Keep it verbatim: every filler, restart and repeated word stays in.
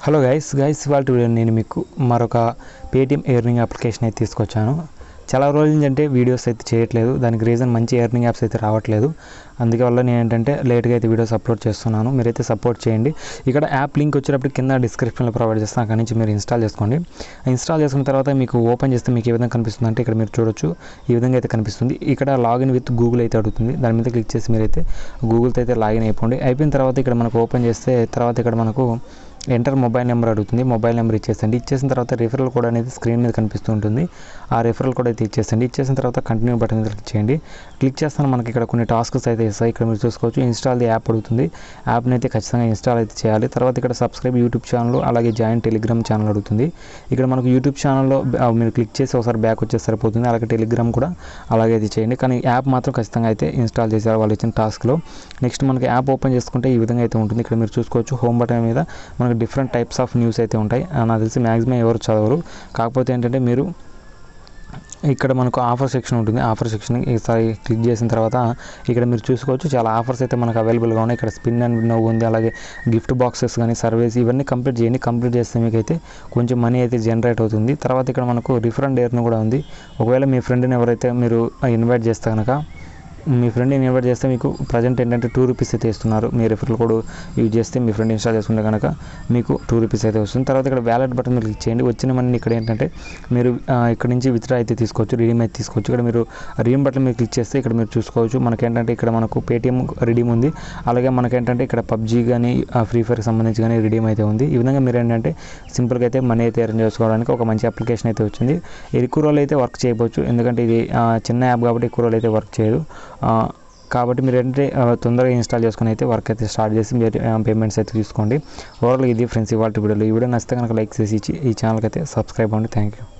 Hello guys guys ఇవాళ video నేను మీకు మరొక పేటిఎం ఎర్నింగ్ అప్లికేషన్ అయితే తీసుకొచ్చాను. చాలా రోజుల నుంచి అంటే వీడియోస్ అయితే చేయట్లేదు. దానికి రీజన్ మంచి ఎర్నింగ్ యాప్స్ అయితే రావట్లేదు. అందుకే వల్ల నేను ఏంటంటే లేట్గా అయితే వీడియోస్ అప్లోడ్ చేస్తున్నాను. మీరైతే సపోర్ట్ చేయండి. ఇక్కడ యాప్ లింక్ వచ్చేటప్పుడు కింద డిస్క్రిప్షన్లో ప్రొవైడ్ చేస్తాను. అక్కడి నుంచి మీరు ఇన్స్టాల్ చేసుకోండి. ఇన్స్టాల్ చేసుకున్న తర్వాత మీకు ఓపెన్ చేస్తే మీకు ఏ విధంగా కనిపిస్తుంది అంటే ఇక్కడ మీరు చూడొచ్చు, ఈ విధంగా అయితే కనిపిస్తుంది. ఇక్కడ లాగిన్ విత్ గూగుల్ అయితే అడుగుతుంది. దాని మీద క్లిక్ చేసి మీరైతే గూగుల్తో అయితే లాగిన్ అయిపోండి. అయిపోయిన తర్వాత ఇక్కడ మనకు ఓపెన్ చేస్తే తర్వాత ఇక్కడ మనకు ఎంటర్ మొబైల్ నెంబర్ అడుగుతుంది. మొబైల్ నెంబర్ ఇచ్చేసండి. ఇచ్చేసిన తర్వాత రిఫరల్ కోడ్ అనేది స్క్రీన్ మీద కనిపిస్తూ ఉంటుంది. ఆ రిఫరల్ కోడ్ అయితే ఇచ్చేసండి. ఇచ్చేసిన తర్వాత కంటిన్యూ బటన్ మీద క్లిక్ చేయండి. క్లిక్ చేస్తాను మనకి ఇక్కడ కొన్ని టాస్క్స్ అయితే ఇస్తాయి. ఇక్కడ మీరు చూసుకోవచ్చు. ఇన్స్టాల్ ది యాప్ అడుగుతుంది. యాప్ని అయితే ఖచ్చితంగా ఇన్స్టాల్ అయితే చేయాలి. తర్వాత ఇక్కడ సబ్స్క్రైబ్ యూట్యూబ్ ఛానల్ అలాగే జాయిన్ టెలిగ్రామ్ ఛానల్ అడుగుతుంది. ఇక్కడ మనకు యూట్యూబ్ ఛానల్లో మీరు క్లిక్ చేసి ఒకసారి బ్యాక్ వచ్చే సరిపోతుంది. అలాగే టెలిగ్రామ్ కూడా అలాగే అయితే చేయండి. కానీ యాప్ మాత్రం ఖచ్చితంగా అయితే ఇన్స్టాల్ చేసేయాలి వాళ్ళు ఇచ్చిన టాస్క్లో. నెక్స్ట్ మనకి యాప్ ఓపెన్ చేసుకుంటే ఈ విధంగా అయితే ఉంటుంది. ఇక్కడ మీరు చూసుకోవచ్చు హోమ్ బటన్ మీద మనకు డిఫరెంట్ టైప్స్ ఆఫ్ న్యూస్ అయితే ఉంటాయి. నాకు తెలిసి మ్యాక్సిమం ఎవరు చదవరు. కాకపోతే ఏంటంటే మీరు ఇక్కడ మనకు ఆఫర్ సెక్షన్ ఉంటుంది. ఆఫర్ సెక్షన్ ఈసారి క్లిక్ చేసిన తర్వాత ఇక్కడ మీరు చూసుకోవచ్చు చాలా ఆఫర్స్ అయితే మనకు అవైలబుల్గా ఉన్నాయి. ఇక్కడ స్పిన్ అండ్ విన్ ఉంది. అలాగే గిఫ్ట్ బాక్సెస్ కానీ సర్వీస్ ఇవన్నీ కంప్లీట్ చేయండి. కంప్లీట్ చేస్తే మీకు అయితే కొంచెం మనీ అయితే జనరేట్ అవుతుంది. తర్వాత ఇక్కడ మనకు రిఫర్ అండ్ ఎర్న్ కూడా ఉంది. ఒకవేళ మీ ఫ్రెండ్ని ఎవరైతే మీరు ఇన్వైట్ చేస్తే కనుక మీ ఫ్రెండ్ని ఇన్వైట్ చేస్తే మీకు ప్రజెంట్ ఏంటంటే టూ రూపీస్ అయితే ఇస్తున్నారు. మీ రిఫరల్ కోడ్ యూజ్ చేస్తే మీ ఫ్రెండ్ ఇన్స్టాల్ చేసుకుంటే కనుక మీకు టూ రూపీస్ అయితే వస్తుంది. తర్వాత ఇక్కడ వ్యాలెట్ బటన్ మీద క్లిక్ చేయండి. వచ్చిన మనీ ఇక్కడ ఏంటంటే మీరు ఇక్కడ నుంచి విత్డ్రా అయితే తీసుకోవచ్చు, రిడీమ్ అయితే తీసుకోవచ్చు. ఇక్కడ మీరు రిడీమ్ బటన్ మీద క్లిక్ చేస్తే ఇక్కడ మీరు చూసుకోవచ్చు మనకేంటంటే ఇక్కడ మనకు పేటిఎం రిడీమ్ ఉంది. అలాగే మనకేంటంటే ఇక్కడ పబ్జీ కానీ ఫ్రీ ఫైర్కి సంబంధించి కానీ రిడీమ్ అయితే ఉంది. ఈ విధంగా మీరు ఏంటంటే సింపుల్గా అయితే మనీ అయితే ఎర్న్ చేసుకోవడానికి ఒక మంచి అప్లికేషన్ అయితే వచ్చింది. ఎక్కువ రోజులు అయితే వర్క్ చేయవచ్చు, ఎందుకంటే ఇది చిన్న యాప్ కాబట్టి ఎక్కువ రోజులు అయితే వర్క్ చేయదు. కాబట్టి మీరు ఏంటంటే తొందరగా ఇన్స్టాల్ చేసుకుని అయితే వర్క్ అయితే స్టార్ట్ చేసి మీరు పేమెంట్స్ అయితే తీసుకోండి. ఓవరాల్ ఇది ఫ్రెండ్స్ ఇవాళ వీడియోలో. ఈ వీడియో నచ్చితే కనుక లైక్ చేసి ఈ ఛానల్కి అయితే సబ్స్క్రైబ్ అవ్వండి. Thank you.